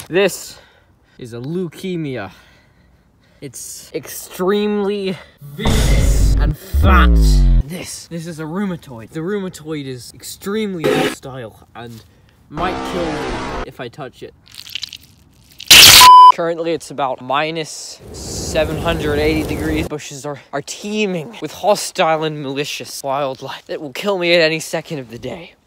This is a leukemia. It's extremely vicious and fat. This is a rheumatoid. The rheumatoid is extremely hostile and might kill me if I touch it. Currently it's about minus 780 degrees. Bushes are teeming with hostile and malicious wildlife that will kill me at any second of the day.